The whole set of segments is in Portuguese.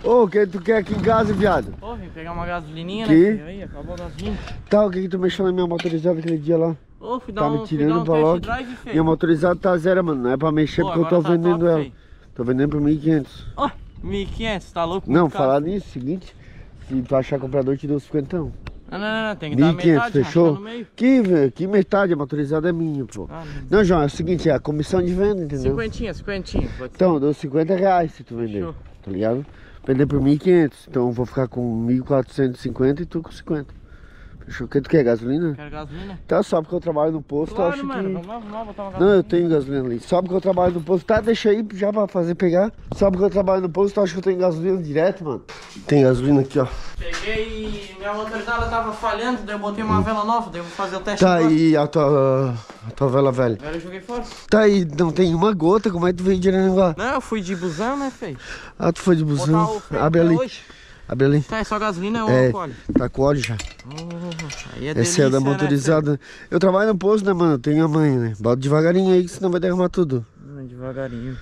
Ô, o que tu quer aqui em casa, viado? Ô, vim pegar uma gasolininha, Que? né? Aí, acabou a gasolina. Tá, o que tu mexeu na minha motorizada aquele dia lá? Ô, fui dar Tá um, me tirando um pra test logo. drive, feio. Minha motorizada tá zero, mano. Não é pra mexer Pô, porque eu tô agora tá vendendo top, ela. feio. Tô vendendo por 1.500. Ó, 1.500, tá louco? Não, Muito caro. falar nisso, seguinte. Se tu achar comprador, eu te dou 50. Não, tem que dar 1.500, metade, rachar fechou? no meio. Que metade? A motorizada é minha, pô. Não, João, é o seguinte, é a comissão de venda, entendeu? Cinquentinha, pode ser. Então, eu dou 50 reais se tu vender, Fechou. tá ligado? Vender por 1.500, então eu vou ficar com 1.450 e tu com 50. Fechou? O que tu quer, gasolina? Quero gasolina? Tá, só porque eu trabalho no posto, eu Claro, acho mano, que... vamos lá botar uma gasolina. Não, eu tenho gasolina ali. Só porque eu trabalho no posto. Tá, deixa aí já pra fazer pegar. Só porque eu trabalho no posto, eu acho que eu tenho gasolina direto, mano. Tem gasolina aqui, ó. Peguei e minha motorizada tava falhando, daí eu botei uma vela nova, daí eu vou fazer o teste Tá agora. aí a tua vela velha. Agora eu joguei fora. Tá aí, não tem uma gota, como é que tu veio direto lá? Não, eu fui de busão, né, feio? Ah, tu foi de Botar busão. o freio Abre até ali. hoje. Abre ali. Tá, é só gasolina ou É, óleo? tá com óleo já. Aí é Essa delícia, é da né, motorizada. Eu trabalho no posto, né, mano? Eu tenho a mãe, né? Bota devagarinho aí, que senão vai derramar tudo. Devagarinho.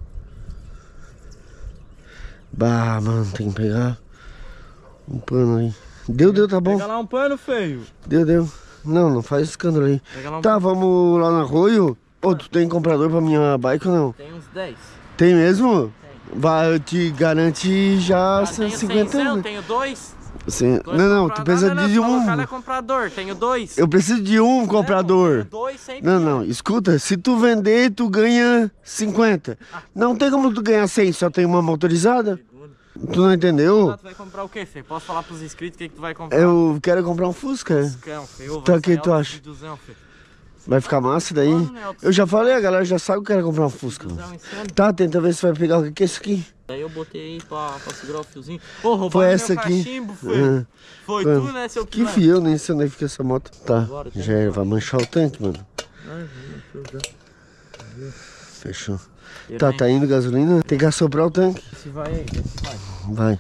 Bah, mano, tem que pegar um pano aí. Deu, tá bom. Pega lá um pano, feio. Deu. Não faz escândalo aí. Pega lá um Tá, vamos lá no arroio. Ô, tu tem comprador pra minha bike ou não? Tem uns 10. Tem mesmo? Vai, eu te garante já Tenho 50 100, né? tenho dois. Você... Dois Não, tu precisa de um. Cada é comprador, tenho dois. Eu preciso de um comprador. Tenho dois sempre. Não, escuta, se tu vender, tu ganha 50. Não tem como tu ganhar 100, só tem uma motorizada? Tu não entendeu? Tu vai comprar o que, feio? Posso falar pros inscritos o que tu vai comprar? Eu quero comprar um Fusca. Feio. Tá, o que tu acha? Vai ficar massa daí? Eu já falei, a galera já sabe que eu quero comprar um Fusca. Tá, tenta ver se vai pegar o que é isso aqui. Daí eu botei aí pra segurar o fiozinho. Pô, roubaram Foi essa meu aqui. cachimbo, feio. Foi tu, né, seu Que pilantra? fio, nem sei onde é que fica essa moto. Tá, Agora, já era, vai manchar o tanque, mano. Fechou. Tá indo gasolina? Tem que assoprar o tanque. Esse vai aí, esse vai. Vai.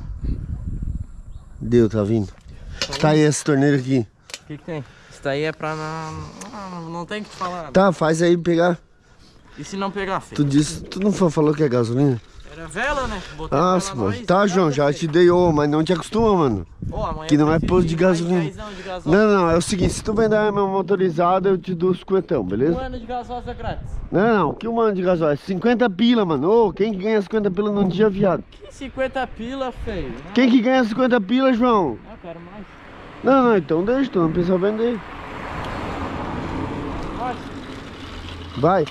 Deu, tá vindo. Tá aí essa torneira aqui. O que tem? Isso daí é pra não tem que te falar. Tá, faz aí pegar. E se não pegar, feio? Tu disse, tu não falou que é gasolina? Era vela, né? Botei Nossa, vela mano. nós, Tá, João, já te dei, mas não te acostuma, mano. amanhã Que não eu é preciso posto de gasolina. mais 10 de gasóleo. Não, é o seguinte, se tu vender a minha motorizada, eu te dou 50, beleza? Um ano de gasóleo é grátis. Não, que um ano de gasóleo? 50 pila, mano. Ô, quem que ganha 50 pila num dia, viado? Que 50 pila, feio? Quem que ganha 50 pila, João? Eu quero mais. Não, então deixa, tu não precisa vender. Vai.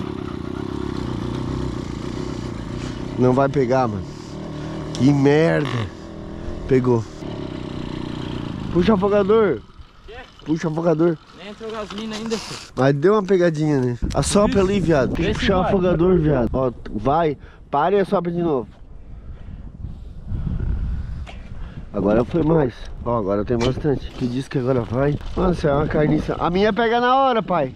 Não vai pegar, mano. Que merda. Pegou. Puxa o afogador. Quê? Puxa o afogador. Nem entrou gasolina ainda, feio. Mas deu uma pegadinha, né? Assopra ali, viado. Tem que Vê se puxar o vai. afogador, viado. Ó, vai. Para e assopra de novo. Agora foi mais. Ó, agora tem bastante. Que diz que agora vai. Nossa, é uma carniça. A minha pega na hora, pai.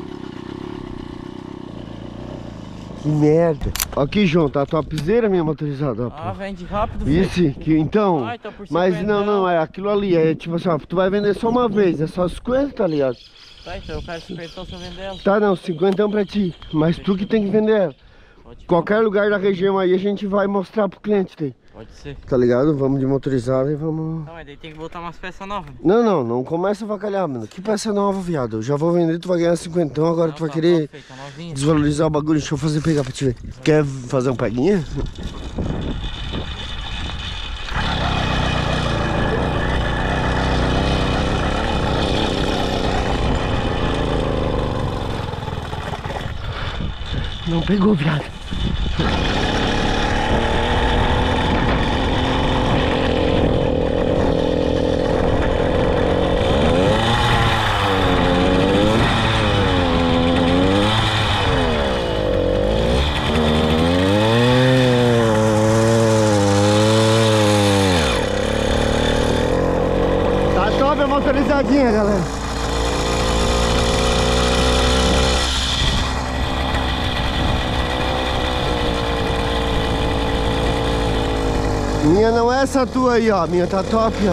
Que merda. Aqui, João, tá topzera minha motorizada. Ó, Ah, pô. vende rápido, feio. Isso, que então. Ah, então por Mas 50 não, é aquilo ali. É tipo assim, ó, tu vai vender só uma vez. É só 50, tá ligado? Tá, então eu quero 50 se eu vender ela. Tá, não, 50 pra ti. Mas tu que tem que vender ela. Pode, Qualquer lugar da região aí a gente vai mostrar pro cliente daí. pode ser. Tá ligado? Vamos de motorizada e vamos... Não, mas daí tem que botar umas peças novas. Né? Não começa a avacalhar, mano. Que peça nova, viado. Eu já vou vender, tu vai ganhar 50, agora Não, tu vai tá querer top, feio, tá novinha. desvalorizar o bagulho. Deixa eu fazer pegar pra te ver. Quer fazer um peguinha? Não pegou, viado. Tá top a motorizadinha, galera. Minha não é essa tua aí, ó. Minha tá top, ó.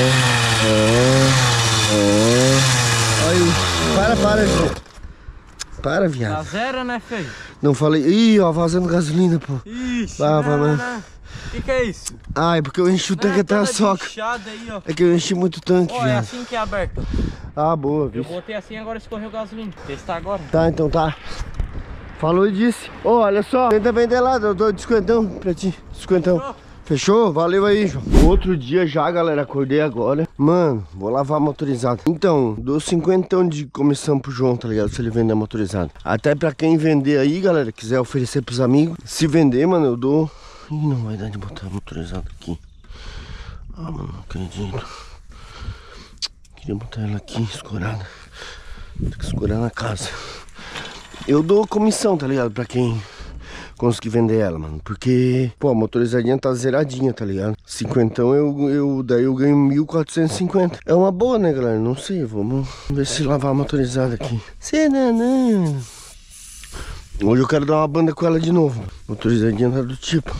Aí, para, João. Para, Tá viado. zero, né, feio? Não falei. Ih, ó, vazando gasolina, pô. Ixi, Lava, não, né? Que é isso? Ah, é porque eu enchi o tanque até a soca. Aí, ó. É que eu enchi muito tanque, Ó, é viado. assim que é aberto. Ah, boa, Eu viu? botei assim, agora escorreu gasolina. Testar agora. Tá, então tá. Falou e disse. Ô, olha só. Tenta vender lá, eu dou descontão pra ti. Descontão. Fechou? Valeu aí, João. Outro dia já, galera, acordei agora. Mano, vou lavar a motorizada. Então, dou 50 de comissão pro João, tá ligado? Se ele vender a motorizada. Até pra quem vender aí, galera, quiser oferecer pros amigos. Se vender, mano, eu dou... Ih, não vai dar de botar a motorizada aqui. Ah, mano, não acredito. Queria botar ela aqui, escorada. Tem que escorar na casa. Eu dou comissão, tá ligado? Pra quem... consegui vender ela, mano. Porque, pô, a motorizadinha tá zeradinha, tá ligado? 50, daí eu ganho 1.450. É uma boa, né, galera? Não sei, vamos ver se lavar a motorizada aqui. Não. Hoje eu quero dar uma banda com ela de novo. Motorizadinha tá do tipo.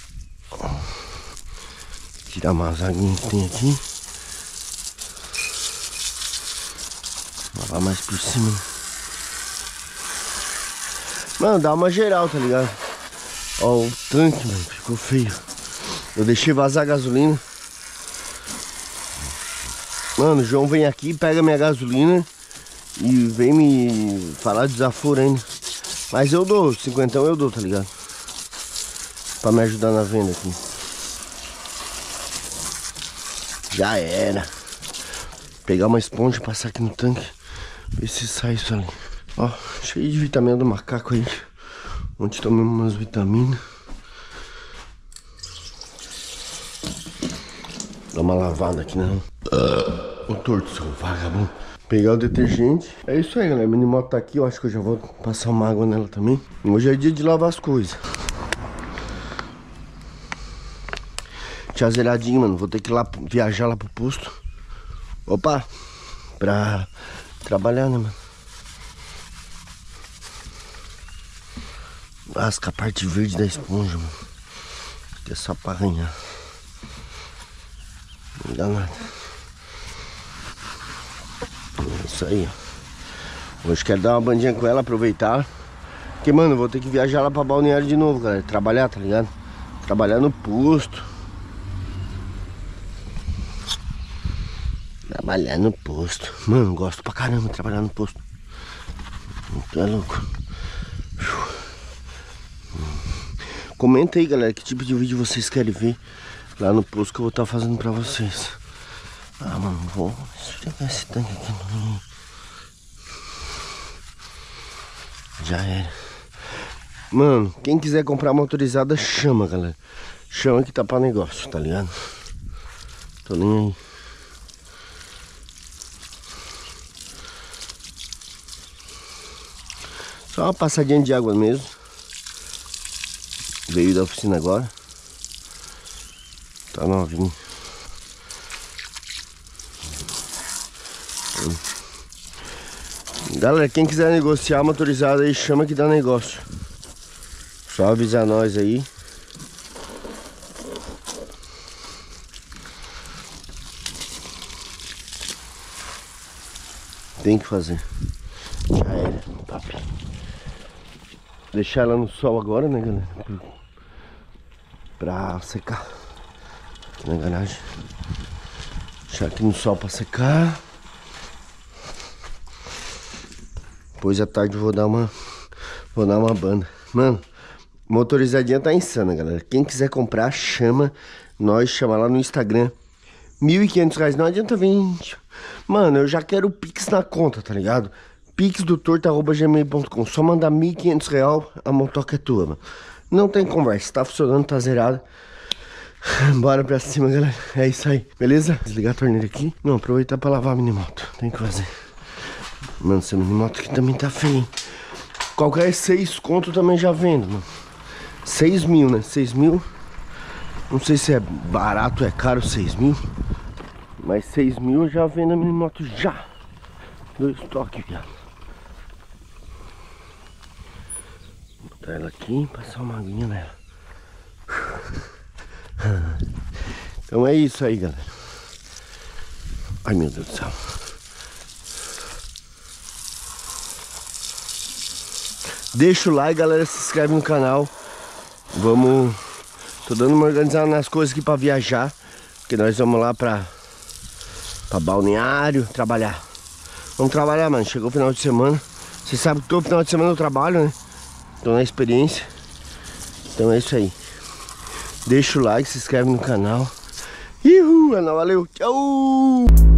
Tirar umas aguinhas que tem aqui. Lavar mais por cima. Mano, dá uma geral, tá ligado? Ó, o tanque, mano, ficou feio. Eu deixei vazar a gasolina. Mano, o João vem aqui, pega minha gasolina e vem me falar de desaforo ainda. Mas eu dou, 50 eu dou, tá ligado? Pra me ajudar na venda aqui. Já era. Pegar uma esponja, passar aqui no tanque. Ver se sai isso ali. Ó, cheio de vitamina do macaco aí. Ontem tomei umas vitaminas. Dá uma lavada aqui, né? O torto, seu vagabundo. Pegar o detergente. É isso aí, galera. Minha moto tá aqui. Eu acho que eu já vou passar uma água nela também. Hoje é dia de lavar as coisas. Tinha zeradinho, mano. Vou ter que ir lá, viajar lá pro posto. Opa! Pra trabalhar, né, mano? Rasca a parte verde da esponja, mano. Que é só pra arranhar. Não dá nada. É isso aí, ó. Hoje quero dar uma bandinha com ela, aproveitar. Porque, mano, eu vou ter que viajar lá pra Balneário de novo, galera. Trabalhar, tá ligado? Trabalhar no posto. Trabalhar no posto. Mano, gosto pra caramba de trabalhar no posto. Tu é louco. Comenta aí, galera, que tipo de vídeo vocês querem ver lá no posto que eu vou estar fazendo pra vocês. Ah, mano, vou pegar esse tanque aqui no... Já era. Mano, quem quiser comprar motorizada, chama, galera. Chama que tá pra negócio, tá ligado? Tô nem aí. Só uma passadinha de água mesmo. Veio da oficina agora. Tá novinho. Galera, quem quiser negociar motorizada aí, chama que dá negócio. Só avisar nós aí. Tem que fazer. Já era, papi. Deixar ela no sol agora, né, galera? Pra secar. Aqui na garagem. Deixar aqui no sol pra secar. Depois à tarde eu vou dar uma banda. Mano, motorizadinha tá insana, galera. Quem quiser comprar, chama nós, chama lá no Instagram. R$1.500, não adianta vir. Mano, eu já quero o Pix na conta, tá ligado? pixdotorto@gmail.com. Só mandar R$1.500, a motoca é tua, mano. Não tem conversa, tá funcionando, tá zerado. Bora pra cima, galera. É isso aí, beleza? Desligar a torneira aqui. Não, aproveitar pra lavar a minimoto. Tem que fazer. Mano, essa minimoto aqui também tá feia, hein? Qualquer 6 conto também já vendo, mano. 6 mil, né? 6 mil. Não sei se é barato ou é caro 6 mil. Mas 6 mil eu já vendo a minimoto já. Do estoque, viado. Vou botar ela aqui e passar uma aguinha nela. Então é isso aí, galera. Ai, meu Deus do céu. Deixa o like, galera, se inscreve no canal. Vamos... Tô dando uma organizada nas coisas aqui pra viajar. Porque nós vamos lá pra Balneário trabalhar. Vamos trabalhar, mano. Chegou o final de semana. Você sabe que todo final de semana eu trabalho, né? Tô na experiência. Então é isso aí. Deixa o like, se inscreve no canal. Valeu, tchau!